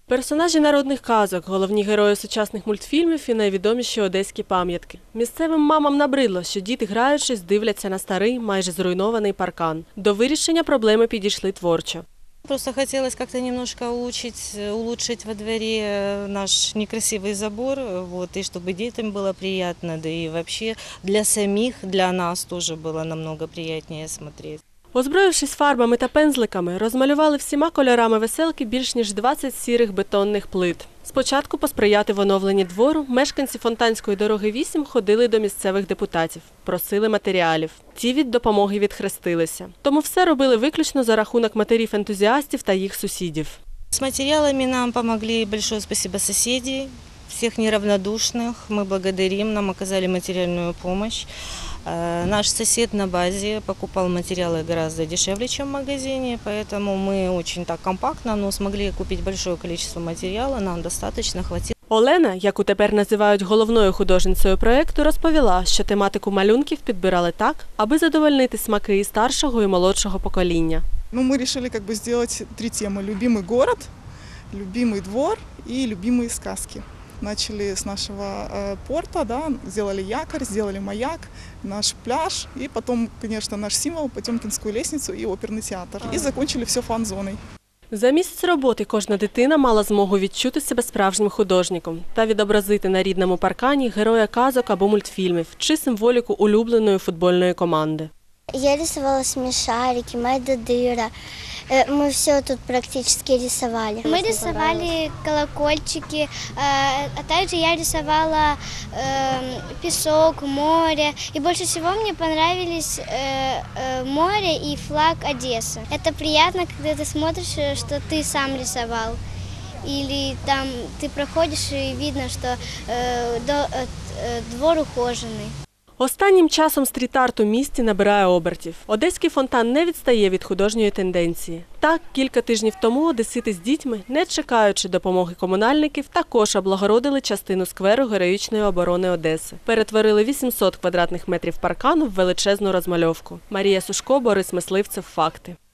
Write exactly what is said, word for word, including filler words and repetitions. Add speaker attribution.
Speaker 1: Персонажі народних казок, головні герої сучасних мультфільмів і найвідоміші одеські пам'ятки. Місцевим мамам набридло, що діти, граючись, дивляться на старий, майже зруйнований паркан. До вирішення проблеми підійшли творчо.
Speaker 2: Просто хотелось как-то немножко улучшить, улучшить во дворе наш некрасивый забор, вот, и чтобы детям было приятно, да и вообще для самих, для нас тоже было намного приятнее смотреть.
Speaker 1: Озброївшись фарбами та пензликами, розмалювали всіма кольорами веселки більш ніж двадцять сірих бетонних плит. Спочатку посприяти в оновленні двору мешканці Фонтанської дороги вісім ходили до місцевих депутатів, просили матеріалів. Ті від допомоги відхрестилися. Тому все робили виключно за рахунок матерів-ентузіастів та їх сусідів.
Speaker 2: С материалами нам помогли, большое спасибо соседей, всех неравнодушных. Мы благодарим, нам оказали материальную помощь. Наш сосед на базе покупал материалы гораздо дешевле, чем в магазине, поэтому мы очень так компактно, но смогли купить большое количество материала, нам достаточно хватило.
Speaker 1: Олена, яку тепер називають головною художницею проєкту, розповіла, що тематику малюнків підбирали так, аби задовольнити смаки і старшого, і молодшого покоління.
Speaker 3: Ну, мы решили как бы сделать три темы: любимый город, любимый двор и любимые сказки. Начали с нашего э, порта, да, сделали якорь, сделали маяк, наш пляж и потом, конечно, наш символ, Потемкинскую лестницу и оперный театр. И закончили все фан-зоной.
Speaker 1: За місяць роботи кожна дитина мала змогу відчути себе справжнім художником та відобразити на рідному паркані героя казок або мультфільмів чи символіку улюбленої футбольної команди.
Speaker 4: Я рисовала смешарики, Майда Дыра. Мы все тут практически рисовали. Мы рисовали колокольчики, а также я рисовала песок, море. И больше всего мне понравились море и флаг Одессы. Это приятно, когда ты смотришь, что ты сам рисовал. Или там ты проходишь и видно, что двор ухоженный.
Speaker 1: Останнім часом стріт-арт у місті набирає обертів. Одеський фонтан не відстає від художньої тенденції. Так, кілька тижнів тому одесити з дітьми, не чекаючи допомоги комунальників, також облагородили частину скверу Героїчної оборони Одеси. Перетворили вісімсот квадратних метрів паркану в величезну розмальовку. Марія Сушко, Борис Мисливцев. Факти.